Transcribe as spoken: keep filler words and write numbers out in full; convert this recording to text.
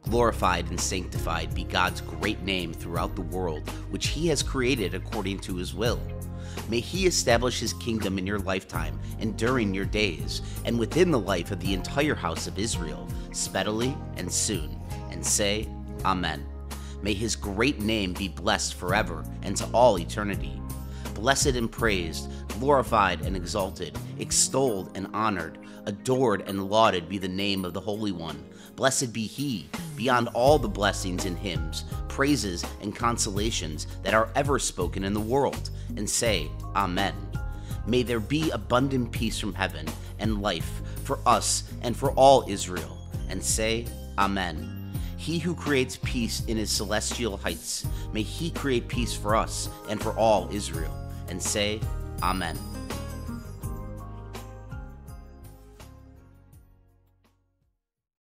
Glorified and sanctified be God's great name throughout the world, which he has created according to his will. May he establish his kingdom in your lifetime and during your days, and within the life of the entire house of Israel, speedily and soon. And say, Amen. May his great name be blessed forever and to all eternity. Blessed and praised, glorified and exalted, extolled and honored, adored and lauded be the name of the Holy One. Blessed be he, beyond all the blessings and hymns, praises and consolations that are ever spoken in the world. And say, Amen. May there be abundant peace from heaven and life for us and for all Israel. And say, Amen. He who creates peace in his celestial heights, may he create peace for us and for all Israel. And say, Amen.